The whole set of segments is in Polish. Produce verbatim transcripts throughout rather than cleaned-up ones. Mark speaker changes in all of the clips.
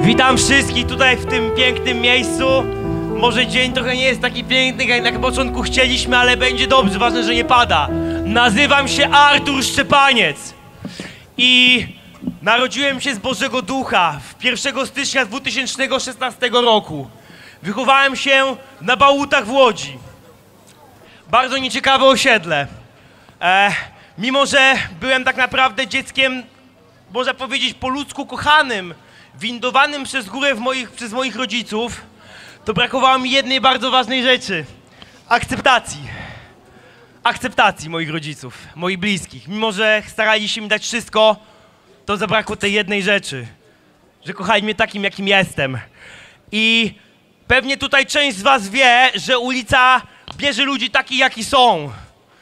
Speaker 1: Witam wszystkich tutaj w tym pięknym miejscu. Może dzień trochę nie jest taki piękny, jak na początku chcieliśmy, ale będzie dobrze, ważne, że nie pada. Nazywam się Artur Szczepaniec i narodziłem się z Bożego Ducha w pierwszego stycznia dwa tysiące szesnastego roku. Wychowałem się na Bałutach w Łodzi. Bardzo nieciekawe osiedle. E, mimo, że byłem tak naprawdę dzieckiem, można powiedzieć, po ludzku kochanym, windowanym przez górę w moich, przez moich rodziców, to brakowało mi jednej bardzo ważnej rzeczy. Akceptacji. Akceptacji moich rodziców, moich bliskich. Mimo, że starali się mi dać wszystko, to zabrakło tej jednej rzeczy. Że kochali mnie takim, jakim jestem. I pewnie tutaj część z was wie, że ulica bierze ludzi takich, jaki są.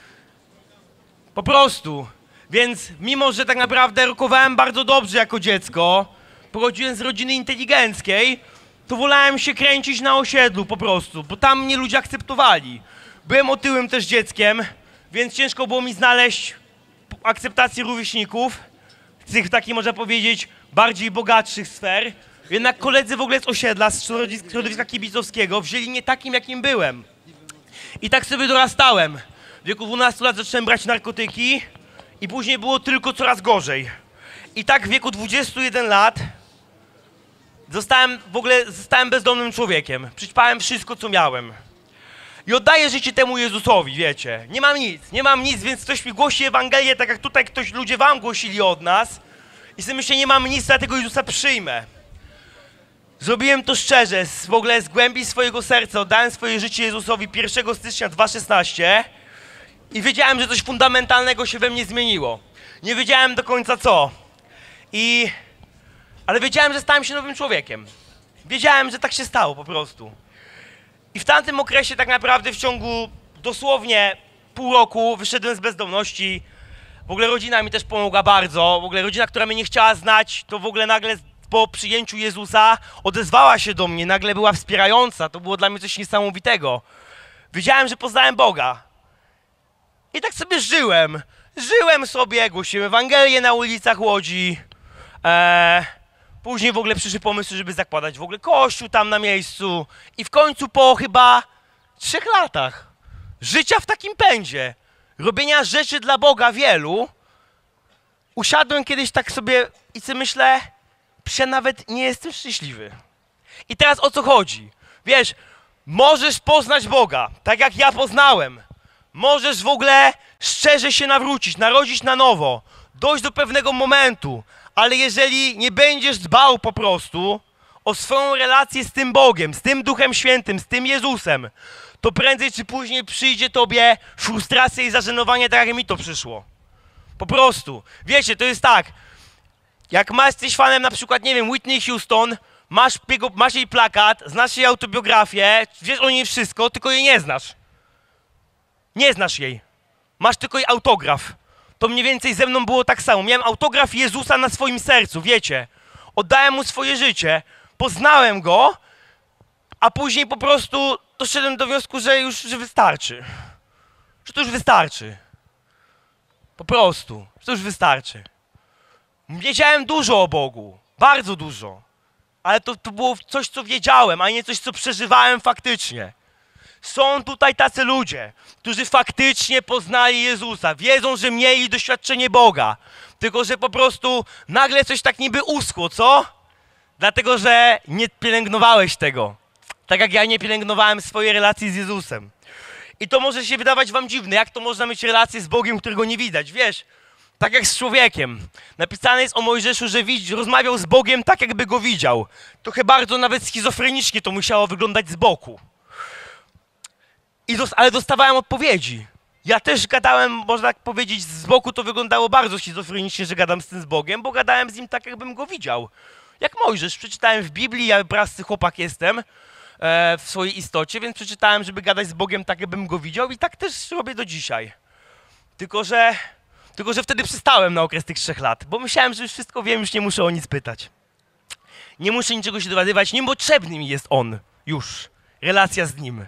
Speaker 1: Po prostu. Więc mimo, że tak naprawdę rokowałem bardzo dobrze jako dziecko, pochodziłem z rodziny inteligenckiej, to wolałem się kręcić na osiedlu po prostu, bo tam mnie ludzie akceptowali. Byłem otyłym też dzieckiem, więc ciężko było mi znaleźć akceptację rówieśników, z tych takich, można powiedzieć, bardziej bogatszych sfer. Jednak koledzy w ogóle z osiedla, z środowiska kibicowskiego wzięli mnie takim, jakim byłem. I tak sobie dorastałem. W wieku dwunastu lat zacząłem brać narkotyki i później było tylko coraz gorzej. I tak w wieku dwudziestu jeden lat zostałem w ogóle zostałem bezdomnym człowiekiem. Przećpałem wszystko, co miałem. I oddaję życie temu Jezusowi, wiecie. Nie mam nic, nie mam nic, więc ktoś mi głosi Ewangelię, tak jak tutaj ktoś, ludzie wam głosili od nas. I sobie myślę, nie mam nic, dlatego Jezusa przyjmę. Zrobiłem to szczerze, z, w ogóle z głębi swojego serca. Oddałem swoje życie Jezusowi pierwszego stycznia dwa tysiące szesnastego i wiedziałem, że coś fundamentalnego się we mnie zmieniło. Nie wiedziałem do końca co. I... Ale wiedziałem, że stałem się nowym człowiekiem. Wiedziałem, że tak się stało po prostu. I w tamtym okresie tak naprawdę w ciągu dosłownie pół roku wyszedłem z bezdomności. W ogóle rodzina mi też pomogła bardzo. W ogóle rodzina, która mnie nie chciała znać, to w ogóle nagle po przyjęciu Jezusa odezwała się do mnie, nagle była wspierająca. To było dla mnie coś niesamowitego. Wiedziałem, że poznałem Boga. I tak sobie żyłem. Żyłem sobie, głosiłem Ewangelię na ulicach Łodzi. Eee, później w ogóle przyszły pomysły, żeby zakładać w ogóle kościół tam na miejscu. I w końcu po chyba trzech latach życia w takim pędzie, robienia rzeczy dla Boga wielu, usiadłem kiedyś tak sobie i sobie myślę, że nawet nie jestem szczęśliwy. I teraz o co chodzi? Wiesz, możesz poznać Boga, tak jak ja poznałem. Możesz w ogóle szczerze się nawrócić, narodzić na nowo, dojść do pewnego momentu, ale jeżeli nie będziesz dbał po prostu o swoją relację z tym Bogiem, z tym Duchem Świętym, z tym Jezusem, to prędzej czy później przyjdzie tobie frustracja i zażenowanie, tak jak mi to przyszło. Po prostu. Wiecie, to jest tak, jak masz, jesteś fanem na przykład, nie wiem, Whitney Houston, masz, jego, masz jej plakat, znasz jej autobiografię, wiesz o niej wszystko, tylko jej nie znasz. Nie znasz jej. Masz tylko jej autograf. To mniej więcej ze mną było tak samo. Miałem autograf Jezusa na swoim sercu, wiecie. Oddałem mu swoje życie, poznałem go, a później po prostu doszedłem do wniosku, że już że wystarczy. Że to już wystarczy. Po prostu. Że to już wystarczy. Wiedziałem dużo o Bogu. Bardzo dużo. Ale to, to było coś, co wiedziałem, a nie coś, co przeżywałem faktycznie. Są tutaj tacy ludzie, którzy faktycznie poznali Jezusa, wiedzą, że mieli doświadczenie Boga, tylko że po prostu nagle coś tak niby uschło, co? Dlatego, że nie pielęgnowałeś tego, tak jak ja nie pielęgnowałem swojej relacji z Jezusem. I to może się wydawać wam dziwne, jak to można mieć relację z Bogiem, którego nie widać, wiesz? Tak jak z człowiekiem. Napisane jest o Mojżeszu, że widz, rozmawiał z Bogiem tak, jakby go widział. Trochę bardzo nawet schizofrenicznie to musiało wyglądać z boku. I dos- ale dostawałem odpowiedzi. Ja też gadałem, można tak powiedzieć, z boku to wyglądało bardzo schizofrenicznie, że gadam z tym z Bogiem, bo gadałem z nim tak, jakbym go widział. Jak Mojżesz. Przeczytałem w Biblii, ja prasty chłopak jestem e, w swojej istocie, więc przeczytałem, żeby gadać z Bogiem tak, jakbym go widział i tak też robię do dzisiaj. Tylko, że, tylko, że wtedy przystałem na okres tych trzech lat, bo myślałem, że już wszystko wiem, już nie muszę o nic pytać. Nie muszę niczego się dowiadywać, niepotrzebny mi jest On już. Relacja z Nim.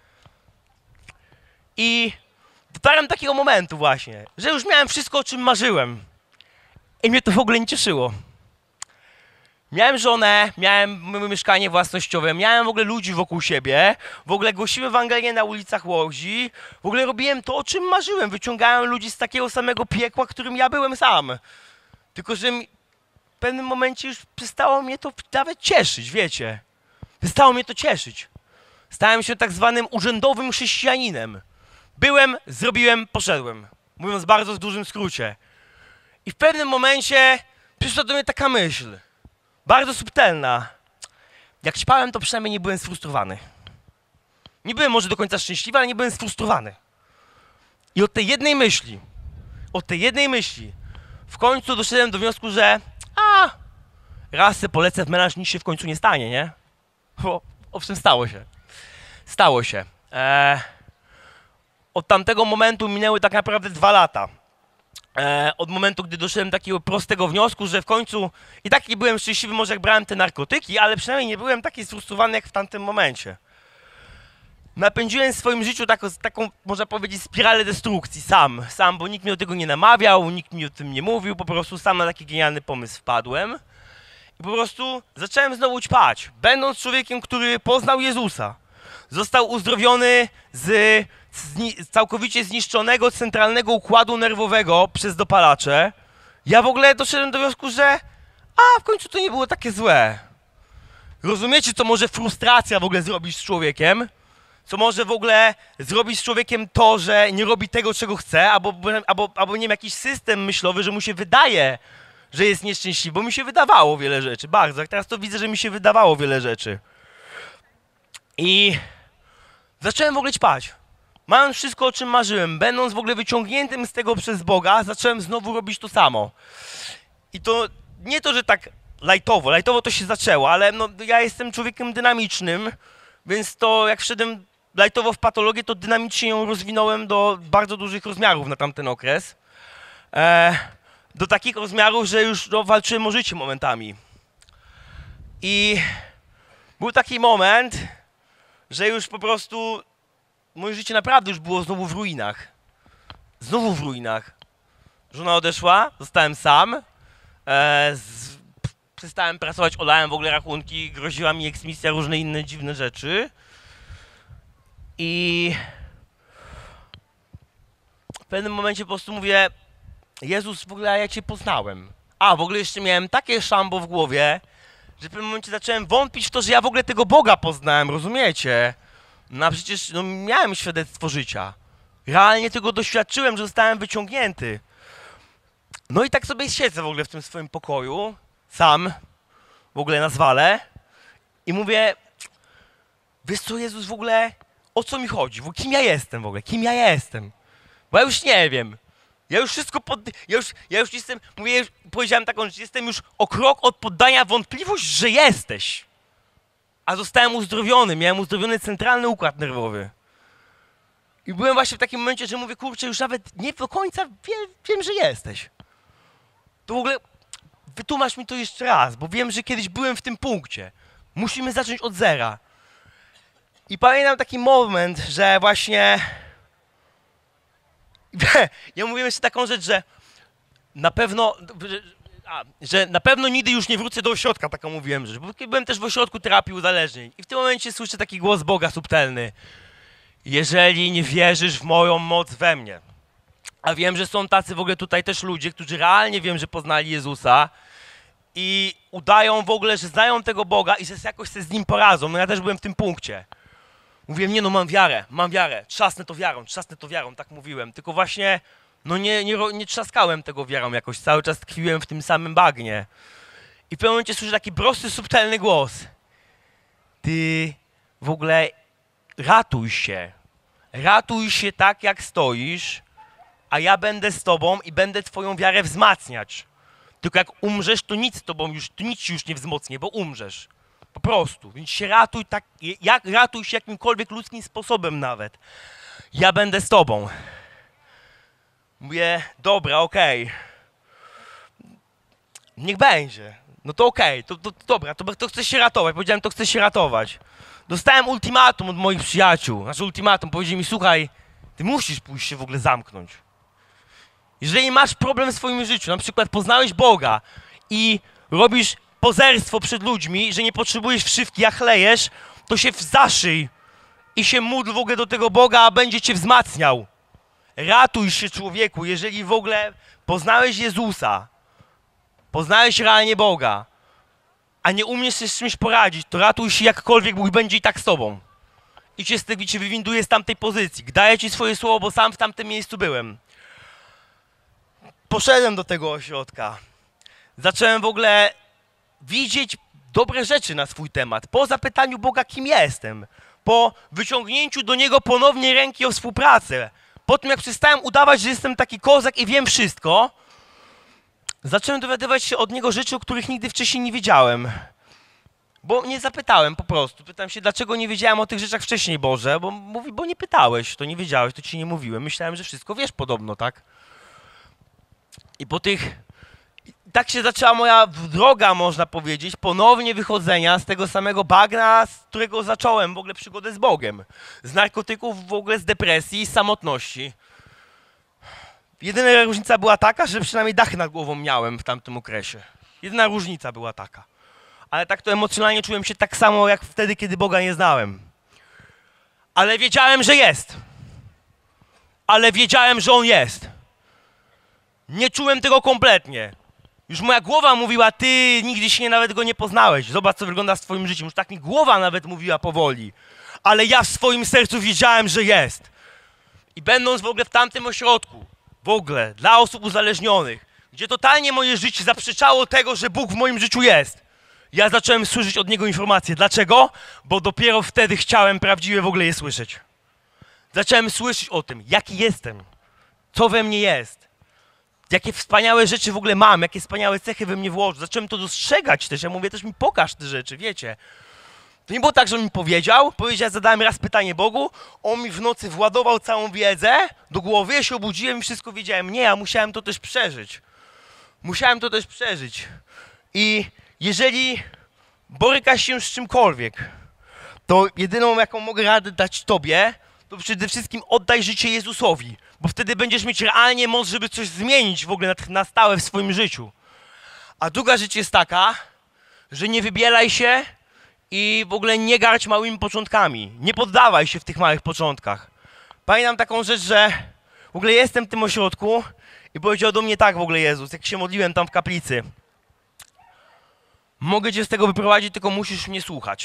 Speaker 1: I dotarłem do takiego momentu właśnie, że już miałem wszystko, o czym marzyłem. I mnie to w ogóle nie cieszyło. Miałem żonę, miałem mieszkanie własnościowe, miałem w ogóle ludzi wokół siebie, w ogóle głosiłem Ewangelię na ulicach Łodzi, w ogóle robiłem to, o czym marzyłem, wyciągałem ludzi z takiego samego piekła, którym ja byłem sam. Tylko że mi w pewnym momencie już przestało mnie to nawet cieszyć, wiecie. Przestało mnie to cieszyć. Stałem się tak zwanym urzędowym chrześcijaninem. Byłem, zrobiłem, poszedłem. Mówiąc bardzo w dużym skrócie. I w pewnym momencie przyszła do mnie taka myśl. Bardzo subtelna. Jak śpałem, to przynajmniej nie byłem sfrustrowany. Nie byłem może do końca szczęśliwy, ale nie byłem sfrustrowany. I od tej jednej myśli, od tej jednej myśli, w końcu doszedłem do wniosku, że a, raz se polecę w melanż, nic się w końcu nie stanie, nie? Bo owszem, stało się. Stało się. Eee, od tamtego momentu minęły tak naprawdę dwa lata. E, od momentu, gdy doszedłem do takiego prostego wniosku, że w końcu i tak nie byłem szczęśliwy, może jak brałem te narkotyki, ale przynajmniej nie byłem taki sfrustrowany jak w tamtym momencie. Napędziłem w swoim życiu taką, taką, można powiedzieć, spiralę destrukcji sam, sam, bo nikt mnie do tego nie namawiał, nikt mi o tym nie mówił, po prostu sam na taki genialny pomysł wpadłem i po prostu zacząłem znowu ćpać, będąc człowiekiem, który poznał Jezusa. Został uzdrowiony z Zni całkowicie zniszczonego centralnego układu nerwowego przez dopalacze, ja w ogóle doszedłem do wniosku, że a, w końcu to nie było takie złe. Rozumiecie, co może frustracja w ogóle zrobić z człowiekiem? Co może w ogóle zrobić z człowiekiem to, że nie robi tego, czego chce, albo, albo, albo nie wiem, jakiś system myślowy, że mu się wydaje, że jest nieszczęśliwy, bo mi się wydawało wiele rzeczy, bardzo. Jak teraz to widzę, że mi się wydawało wiele rzeczy. I zacząłem w ogóle ćpać. Mając wszystko, o czym marzyłem, będąc w ogóle wyciągniętym z tego przez Boga, zacząłem znowu robić to samo. I to nie to, że tak lajtowo, lajtowo to się zaczęło, ale no, ja jestem człowiekiem dynamicznym, więc to jak wszedłem lajtowo w patologię, to dynamicznie ją rozwinąłem do bardzo dużych rozmiarów na tamten okres. E, do takich rozmiarów, że już no, walczyłem o życie momentami. I był taki moment, że już po prostu moje życie naprawdę już było znowu w ruinach. Znowu w ruinach. Żona odeszła, zostałem sam. E, z, przestałem pracować, olałem w ogóle rachunki, groziła mi eksmisja, różne inne dziwne rzeczy. I w pewnym momencie po prostu mówię, Jezus, w ogóle ja Cię poznałem. A, w ogóle jeszcze miałem takie szambo w głowie, że w pewnym momencie zacząłem wątpić w to, że ja w ogóle tego Boga poznałem, rozumiecie? No a przecież no, miałem świadectwo życia. Realnie tego doświadczyłem, że zostałem wyciągnięty. No i tak sobie siedzę w ogóle w tym swoim pokoju, sam, w ogóle na zwale i mówię, wiesz co, Jezus, w ogóle o co mi chodzi? W ogóle, kim ja jestem w ogóle? Kim ja jestem? Bo ja już nie wiem. Ja już wszystko pod... Ja już, ja już jestem, mówię, już powiedziałem taką rzecz, jestem już o krok od poddania wątpliwość, że jesteś. A zostałem uzdrowiony, miałem uzdrowiony centralny układ nerwowy. I byłem właśnie w takim momencie, że mówię, kurczę, już nawet nie do końca wiem, wiem, że jesteś. To w ogóle wytłumacz mi to jeszcze raz, bo wiem, że kiedyś byłem w tym punkcie. Musimy zacząć od zera. I pamiętam taki moment, że właśnie... Ja mówiłem jeszcze taką rzecz, że na pewno... A, że na pewno nigdy już nie wrócę do ośrodka, taką mówiłem rzecz, bo byłem też w ośrodku terapii uzależnień. I w tym momencie słyszę taki głos Boga subtelny. Jeżeli nie wierzysz w moją moc we mnie, a wiem, że są tacy w ogóle tutaj też ludzie, którzy realnie wiem, że poznali Jezusa i udają w ogóle, że znają tego Boga i że jakoś się z Nim poradzą. No ja też byłem w tym punkcie. Mówiłem, nie no, mam wiarę, mam wiarę, trzasnę to wiarą, trzasnę to wiarą, tak mówiłem. Tylko właśnie, no nie, nie, nie trzaskałem tego wiarą jakoś, cały czas tkwiłem w tym samym bagnie. I w pewnym momencie słyszę taki prosty, subtelny głos. Ty w ogóle ratuj się, ratuj się tak, jak stoisz, a ja będę z tobą i będę twoją wiarę wzmacniać. Tylko jak umrzesz, to nic z tobą już, to nic ci już nie wzmocnię, bo umrzesz. Po prostu. Więc się ratuj tak, jak, ratuj się jakimkolwiek ludzkim sposobem nawet. Ja będę z tobą. Mówię, dobra, okej. Okay. Niech będzie. No to okej, okay. to, to, to dobra, to, to chcę się ratować. Powiedziałem, to chcę się ratować. Dostałem ultimatum od moich przyjaciół. Znaczy ultimatum, powiedzieli mi, słuchaj, ty musisz pójść się w ogóle zamknąć. Jeżeli masz problem w swoim życiu, na przykład poznałeś Boga i robisz pozerstwo przed ludźmi, że nie potrzebujesz wszywki, a chlejesz, to się zaszyj i się módl w ogóle do tego Boga, a będzie cię wzmacniał. Ratuj się, człowieku, jeżeli w ogóle poznałeś Jezusa, poznałeś realnie Boga, a nie umiesz się z czymś poradzić, to ratuj się jakkolwiek Bóg będzie i tak z tobą. I cię, i cię wywinduje z tamtej pozycji. Daję ci swoje słowo, bo sam w tamtym miejscu byłem. Poszedłem do tego ośrodka. Zacząłem w ogóle widzieć dobre rzeczy na swój temat. Po zapytaniu Boga, kim jestem. Po wyciągnięciu do Niego ponownie ręki o współpracę. Po tym, jak przestałem udawać, że jestem taki kozak i wiem wszystko, zacząłem dowiadywać się od Niego rzeczy, o których nigdy wcześniej nie wiedziałem. Bo nie zapytałem po prostu. Pytam się, dlaczego nie wiedziałem o tych rzeczach wcześniej, Boże? Bo mówi, bo nie pytałeś, to nie wiedziałeś, to ci nie mówiłem. Myślałem, że wszystko wiesz podobno, tak? I po tych... Tak się zaczęła moja droga, można powiedzieć, ponownie wychodzenia z tego samego bagna, z którego zacząłem w ogóle przygodę z Bogiem. Z narkotyków, w ogóle z depresji, z samotności. Jedyna różnica była taka, że przynajmniej dach nad głową miałem w tamtym okresie. Jedyna różnica była taka. Ale tak to emocjonalnie czułem się tak samo, jak wtedy, kiedy Boga nie znałem. Ale wiedziałem, że jest. Ale wiedziałem, że On jest. Nie czułem tego kompletnie. Już moja głowa mówiła, ty nigdy się nie, nawet Go nie poznałeś. Zobacz, co wygląda z twoim życiem. Już tak mi głowa nawet mówiła powoli. Ale ja w swoim sercu wiedziałem, że jest. I będąc w ogóle w tamtym ośrodku, w ogóle dla osób uzależnionych, gdzie totalnie moje życie zaprzeczało tego, że Bóg w moim życiu jest, ja zacząłem słyszeć od Niego informacje. Dlaczego? Bo dopiero wtedy chciałem prawdziwie w ogóle je słyszeć. Zacząłem słyszeć o tym, jaki jestem, co we mnie jest, jakie wspaniałe rzeczy w ogóle mam, jakie wspaniałe cechy we mnie włożył. Zacząłem to dostrzegać też. Ja mówię, też mi pokaż te rzeczy, wiecie. To nie było tak, że on mi powiedział, powiedział, zadałem raz pytanie Bogu, on mi w nocy władował całą wiedzę do głowy, ja się obudziłem i wszystko wiedziałem. Nie, ja musiałem to też przeżyć. Musiałem to też przeżyć. I jeżeli borykasz się z czymkolwiek, to jedyną, jaką mogę radę dać tobie, to przede wszystkim oddaj życie Jezusowi, bo wtedy będziesz mieć realnie moc, żeby coś zmienić w ogóle na, na stałe w swoim życiu. A druga rzecz jest taka, że nie wybielaj się i w ogóle nie garć małymi początkami. Nie poddawaj się w tych małych początkach. Pamiętam taką rzecz, że w ogóle jestem w tym ośrodku i powiedział do mnie tak w ogóle Jezus, jak się modliłem tam w kaplicy. Mogę cię z tego wyprowadzić, tylko musisz mnie słuchać.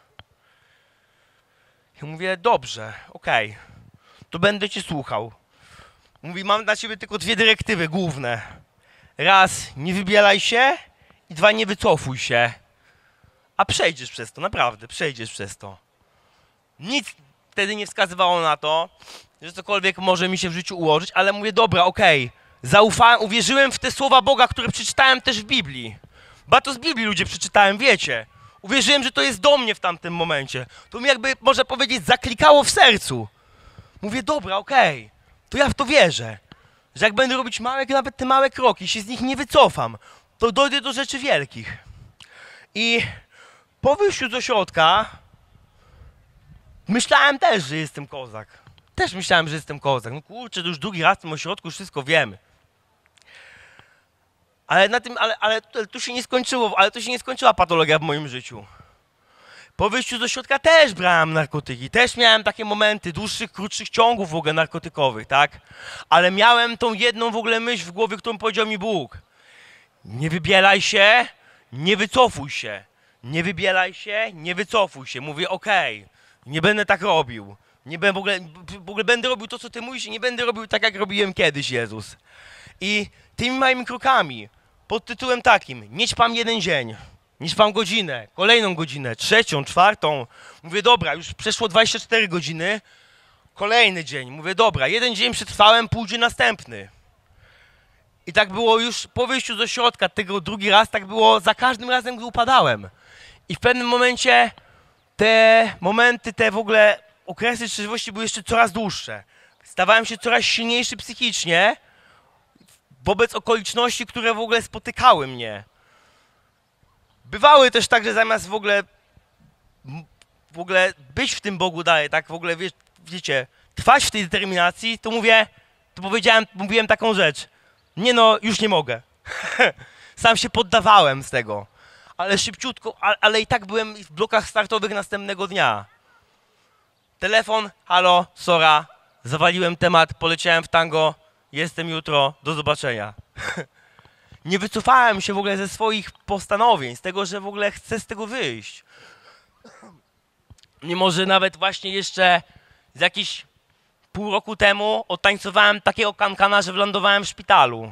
Speaker 1: Ja mówię, dobrze, okej, okay, to będę cię słuchał. Mówi, mam dla ciebie tylko dwie dyrektywy główne. Raz, nie wybielaj się i dwa, nie wycofuj się. A przejdziesz przez to, naprawdę, przejdziesz przez to. Nic wtedy nie wskazywało na to, że cokolwiek może mi się w życiu ułożyć, ale mówię, dobra, okej, okay, zaufałem, uwierzyłem w te słowa Boga, które przeczytałem też w Biblii. Bo to z Biblii ludzie przeczytałem, wiecie. Uwierzyłem, że to jest do mnie w tamtym momencie. To mi jakby, można powiedzieć, zaklikało w sercu. Mówię, dobra, okej, okay, to ja w to wierzę. Że jak będę robić małe, nawet te małe kroki, się z nich nie wycofam, to dojdę do rzeczy wielkich. I po wyjściu z ośrodka myślałem też, że jestem kozak. Też myślałem, że jestem kozak. No kurczę, to już drugi raz w tym ośrodku, już wszystko wiemy. Ale na tym, ale, ale tu się nie skończyło, ale to się nie skończyła patologia w moim życiu. Po wyjściu z ośrodka też brałem narkotyki, też miałem takie momenty dłuższych, krótszych ciągów w ogóle narkotykowych, tak? Ale miałem tą jedną w ogóle myśl w głowie, którą powiedział mi Bóg. Nie wybielaj się, nie wycofuj się. Nie wybielaj się, nie wycofuj się. Mówię, okej, okay, nie będę tak robił. Nie będę w ogóle, w ogóle będę robił to, co ty mówisz i nie będę robił tak, jak robiłem kiedyś, Jezus. I tymi małymi krokami, pod tytułem takim, nie ćpam jeden dzień, nie ćpam godzinę, kolejną godzinę, trzecią, czwartą. Mówię, dobra, już przeszło dwadzieścia cztery godziny, kolejny dzień. Mówię, dobra, jeden dzień przetrwałem, pójdzie następny. I tak było już po wyjściu z ośrodka, tego drugi raz, tak było za każdym razem, gdy upadałem. I w pewnym momencie te momenty, te w ogóle okresy trzeźwości były jeszcze coraz dłuższe. Stawałem się coraz silniejszy psychicznie wobec okoliczności, które w ogóle spotykały mnie. Bywały też tak, że zamiast w ogóle w ogóle być w tym Bogu dalej, tak w ogóle, wie, wiecie, trwać w tej determinacji, to mówię, to powiedziałem, mówiłem taką rzecz. Nie no, już nie mogę. Sam się poddawałem z tego. ale szybciutko, a, ale i tak byłem w blokach startowych następnego dnia. Telefon, halo, sora, zawaliłem temat, poleciałem w tango, jestem jutro, do zobaczenia. Nie wycofałem się w ogóle ze swoich postanowień, z tego, że w ogóle chcę z tego wyjść. Mimo, że nawet właśnie jeszcze z jakiś pół roku temu odtańcowałem takiego kankana, że wylądowałem w szpitalu.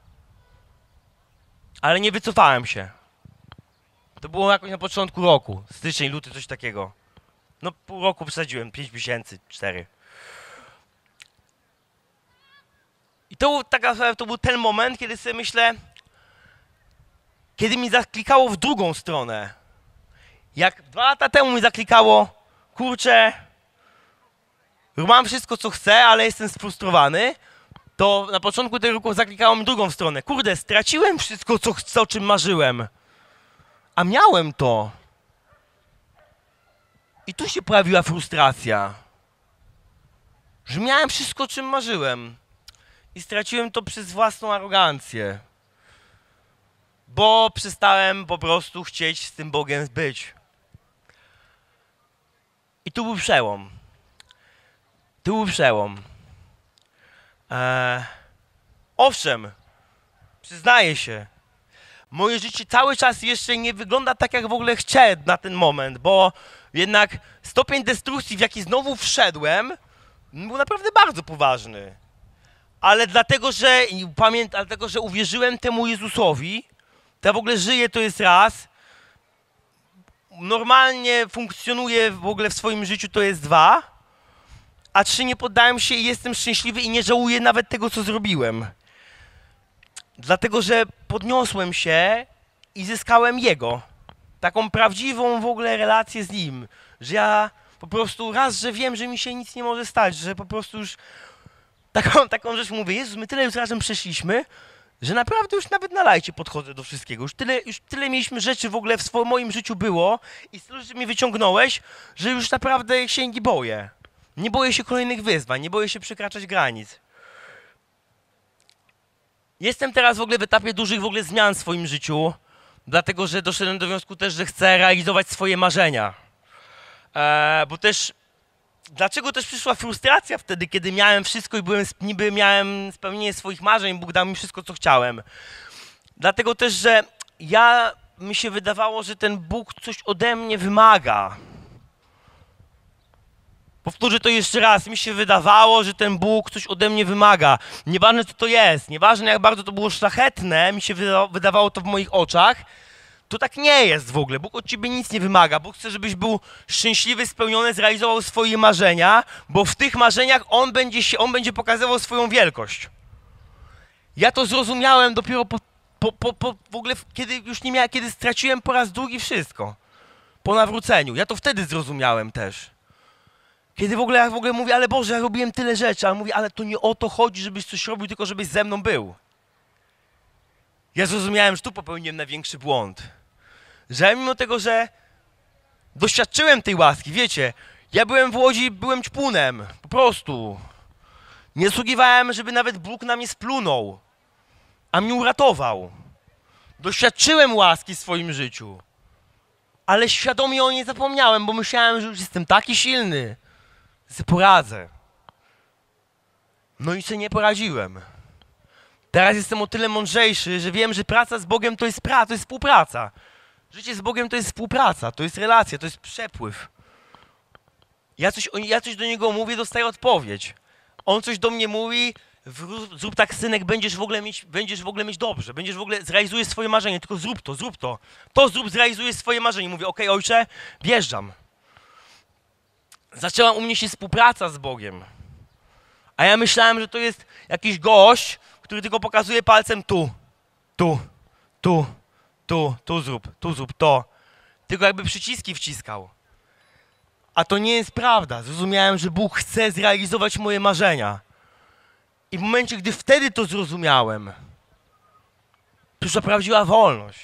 Speaker 1: Ale nie wycofałem się. To było jakoś na początku roku, styczeń, luty, coś takiego. No pół roku przesadziłem, pięć miesięcy, cztery. I to był, taka, to był ten moment, kiedy sobie myślę, kiedy mi zaklikało w drugą stronę. Jak dwa lata temu mi zaklikało, kurczę, mam wszystko, co chcę, ale jestem sfrustrowany, to na początku tego roku zaklikało mi w drugą stronę. Kurde, straciłem wszystko, co chcę, o czym marzyłem. A miałem to. I tu się pojawiła frustracja. Że miałem wszystko, o czym marzyłem. I straciłem to przez własną arogancję. Bo przestałem po prostu chcieć z tym Bogiem być. I tu był przełom. Tu był przełom. Eee, owszem, przyznaję się, moje życie cały czas jeszcze nie wygląda tak, jak w ogóle chcę na ten moment, bo jednak stopień destrukcji, w jaki znowu wszedłem, był naprawdę bardzo poważny. Ale dlatego, że pamiętam, dlatego, że uwierzyłem temu Jezusowi, to ja w ogóle żyję, to jest raz. Normalnie funkcjonuję w ogóle w swoim życiu, to jest dwa. A trzy, nie poddałem się i jestem szczęśliwy i nie żałuję nawet tego, co zrobiłem. Dlatego, że podniosłem się i zyskałem Jego. Taką prawdziwą w ogóle relację z Nim. Że ja po prostu raz, że wiem, że mi się nic nie może stać, że po prostu już taką, taką rzecz mówię, Jezus, my tyle już razem przeszliśmy, że naprawdę już nawet na lajcie podchodzę do wszystkiego. Już tyle, już tyle mieliśmy rzeczy w ogóle w swoim, moim życiu było i z tylu rzeczy mnie wyciągnąłeś, że już naprawdę się nie boję. Nie boję się kolejnych wyzwań, nie boję się przekraczać granic. Jestem teraz w ogóle w etapie dużych w ogóle zmian w swoim życiu, dlatego że doszedłem do wniosku też, że chcę realizować swoje marzenia. Eee, bo też, dlaczego też przyszła frustracja wtedy, kiedy miałem wszystko i byłem, niby miałem spełnienie swoich marzeń, Bóg dał mi wszystko, co chciałem. Dlatego też, że ja, mi się wydawało, że ten Bóg coś ode mnie wymaga. Powtórzę to jeszcze raz. Mi się wydawało, że ten Bóg coś ode mnie wymaga. Nieważne, co to jest, nieważne, jak bardzo to było szlachetne, mi się wydawało to w moich oczach, to tak nie jest w ogóle. Bóg od ciebie nic nie wymaga. Bóg chce, żebyś był szczęśliwy, spełniony, zrealizował swoje marzenia, bo w tych marzeniach On będzie, się, on będzie pokazywał swoją wielkość. Ja to zrozumiałem dopiero po, po, po, po w ogóle, kiedy już nie miałem, kiedy straciłem po raz drugi wszystko. Po nawróceniu. Ja to wtedy zrozumiałem też. Kiedy w ogóle, ja w ogóle mówię, ale Boże, ja robiłem tyle rzeczy, ale mówię, ale to nie o to chodzi, żebyś coś robił, tylko żebyś ze mną był. Ja zrozumiałem, że tu popełniłem największy błąd. Że mimo tego, że doświadczyłem tej łaski, wiecie, ja byłem w Łodzi, byłem ćpunem, po prostu. Nie zasługiwałem, żeby nawet Bóg na mnie splunął, a mnie uratował. Doświadczyłem łaski w swoim życiu, ale świadomie o niej zapomniałem, bo myślałem, że już jestem taki silny, że sobie poradzę. No i sobie nie poradziłem. Teraz jestem o tyle mądrzejszy, że wiem, że praca z Bogiem to jest praca, to jest współpraca. Życie z Bogiem to jest współpraca, to jest relacja, to jest przepływ. Ja coś, ja coś do Niego mówię, dostaję odpowiedź. On coś do mnie mówi, zrób tak, synek, będziesz w ogóle mieć, będziesz w ogóle mieć dobrze, będziesz w ogóle, zrealizujesz swoje marzenie, tylko zrób to, zrób to. To zrób, zrealizujesz swoje marzenie. Mówię, okej, okay, ojcze, wjeżdżam. Zaczęła u mnie się współpraca z Bogiem. A ja myślałem, że to jest jakiś gość, który tylko pokazuje palcem tu, tu, tu, tu, tu zrób, tu zrób to. Tylko jakby przyciski wciskał. A to nie jest prawda. Zrozumiałem, że Bóg chce zrealizować moje marzenia. I w momencie, gdy wtedy to zrozumiałem, przyszła prawdziwa wolność.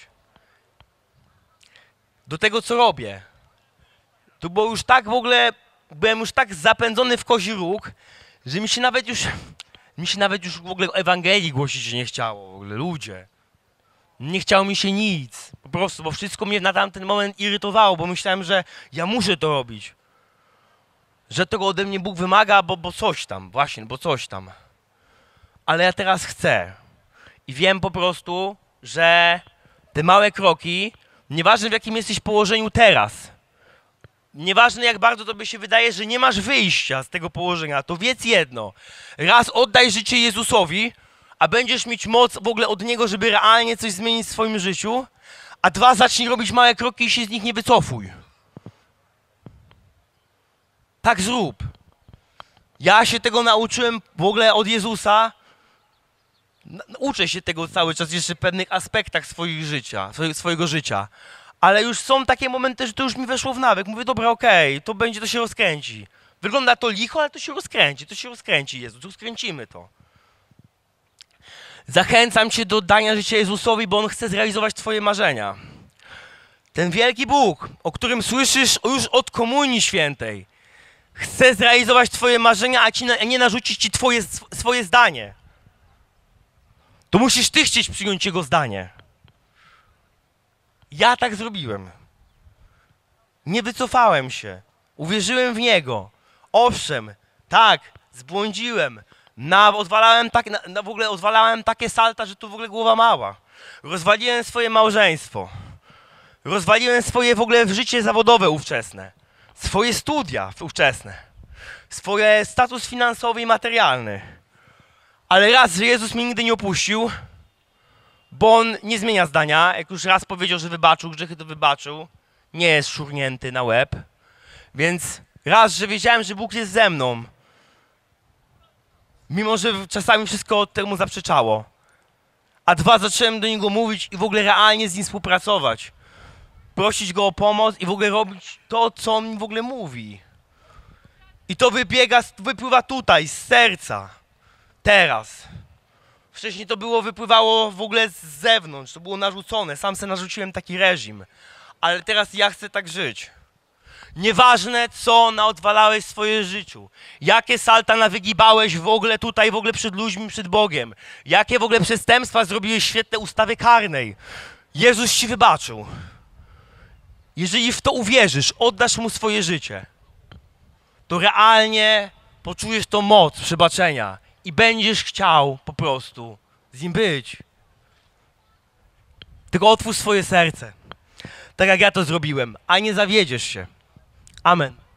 Speaker 1: Do tego, co robię. To było już tak w ogóle, byłem już tak zapędzony w kozi róg, że mi się nawet już, mi się nawet już w ogóle Ewangelii głosić nie chciało. W ogóle ludzie. Nie chciało mi się nic, po prostu, bo wszystko mnie na tamten moment irytowało, bo myślałem, że ja muszę to robić. Że tego ode mnie Bóg wymaga, bo, bo coś tam, właśnie, bo coś tam. Ale ja teraz chcę. I wiem po prostu, że te małe kroki, nieważne w jakim jesteś położeniu teraz, nieważne jak bardzo tobie się wydaje, że nie masz wyjścia z tego położenia, to wiedz jedno. Raz oddaj życie Jezusowi, a będziesz mieć moc w ogóle od Niego, żeby realnie coś zmienić w swoim życiu, a dwa, zacznij robić małe kroki i się z nich nie wycofuj. Tak zrób. Ja się tego nauczyłem w ogóle od Jezusa. Uczę się tego cały czas jeszcze w pewnych aspektach swoich życia, swojego życia. Ale już są takie momenty, że to już mi weszło w nawyk. Mówię, dobra, okej, okay, to będzie, to się rozkręci. Wygląda to licho, ale to się rozkręci, to się rozkręci, Jezu, rozkręcimy to. Zachęcam cię do dania życia Jezusowi, bo On chce zrealizować twoje marzenia. Ten wielki Bóg, o którym słyszysz już od Komunii Świętej, chce zrealizować twoje marzenia, a, ci na, a nie narzucić ci twoje, swoje zdanie. To musisz ty chcieć przyjąć Jego zdanie. Ja tak zrobiłem. Nie wycofałem się. Uwierzyłem w Niego. Owszem, tak, zbłądziłem. Na, odwalałem tak, na, na w ogóle odwalałem takie salta, że tu w ogóle głowa mała. Rozwaliłem swoje małżeństwo. Rozwaliłem swoje w ogóle życie zawodowe ówczesne. Swoje studia ówczesne. Swoje status finansowy i materialny. Ale raz, że Jezus mnie nigdy nie opuścił, bo On nie zmienia zdania. Jak już raz powiedział, że wybaczył grzechy, to wybaczył. Nie jest szurnięty na łeb. Więc raz, że wiedziałem, że Bóg jest ze mną, mimo że czasami wszystko temu zaprzeczało. A dwa, zacząłem do Niego mówić i w ogóle realnie z Nim współpracować. Prosić Go o pomoc i w ogóle robić to, co On mi w ogóle mówi. I to wybiega, wypływa tutaj, z serca. Teraz. Wcześniej to było, wypływało w ogóle z zewnątrz, to było narzucone. Sam sobie narzuciłem taki reżim. Ale teraz ja chcę tak żyć. Nieważne, co naodwalałeś w swoim życiu. Jakie salta nawygibałeś w ogóle tutaj, w ogóle przed ludźmi, przed Bogiem. Jakie w ogóle przestępstwa zrobiłeś w świetle ustawy karnej. Jezus ci wybaczył. Jeżeli w to uwierzysz, oddasz Mu swoje życie, to realnie poczujesz tą moc przebaczenia i będziesz chciał po prostu z Nim być. Tylko otwórz swoje serce, tak jak ja to zrobiłem, a nie zawiedziesz się. Amen.